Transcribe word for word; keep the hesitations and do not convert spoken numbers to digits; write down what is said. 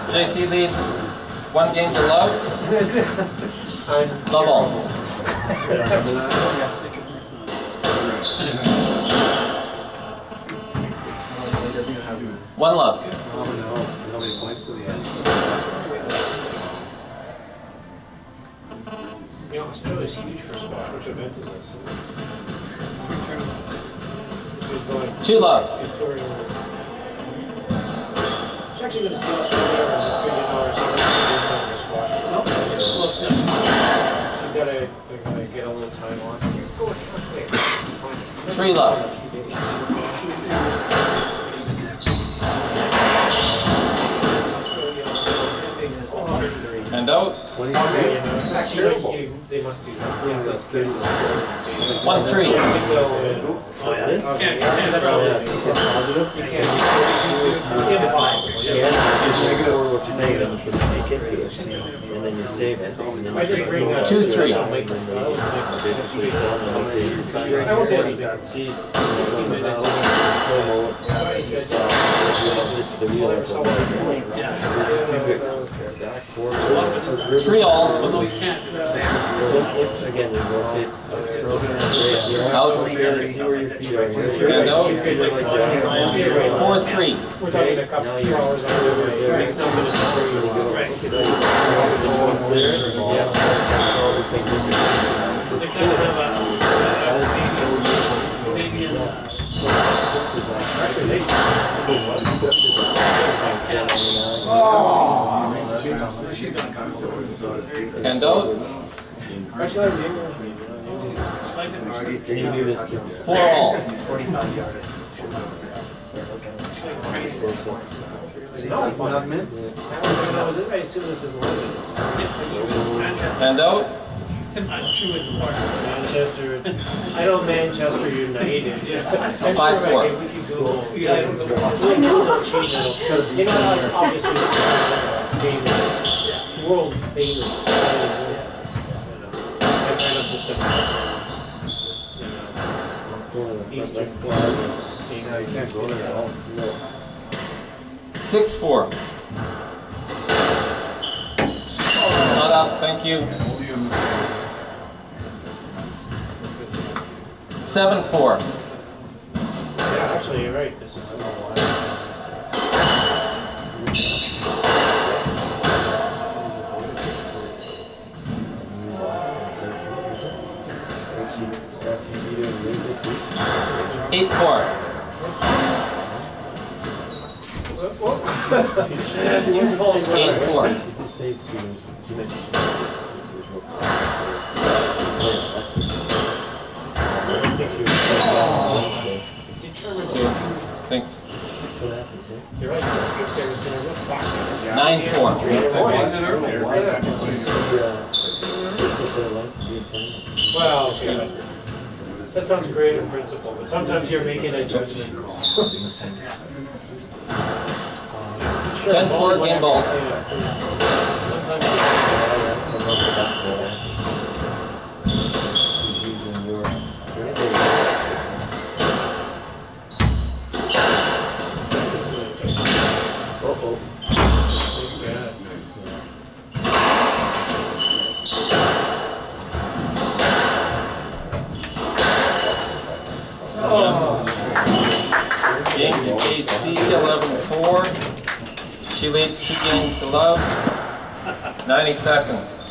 Jaycee leads one game to love. Love all. One love. Oh no. How many points does he have? You know, Australia is huge for squash. Which event is this? She's going. Two love. She's touring. She's actually going to see Australia or just good, you know, or something inside for squash. No, well, she's not. She's got to, they're going to get a little time on. Three love. And out. That's terrible. They must do that. One three. Oh yeah, this? You can't. Positive? You can't. It's impossible. Yeah, just negative or what you negative and sneak into it, and then you save it. I just bring that two three. I won't say it's sixty minutes. Three all. Oh, no, you can't. Again, you rotate. Out. See where your feet are. And out. Four three. We're talking a couple few hours on the way. It's not going to score you. Right. Just one clear. Yeah. They kind of have a And out. Four all. I assume this is London. And out. I'm sure it's Manchester. I know Manchester United. Five four. We could go. You know, obviously, famous, world famous. I kind of just imagine, you know, Eastern Plaza. You can't go there at all. No. Six four. Not out. Thank you. Seven four. Yeah, actually, you're right. This is a lot. Eight four. Two false Eight four. Determined to. Thanks. You're right. The script there has been a real factor. Nine four. Well, yeah. That sounds great in principle, but sometimes you're making a judgment call. Ten four game ball. Sometimes Game to Jaycee, eleven four. She leads two games to love. ninety seconds.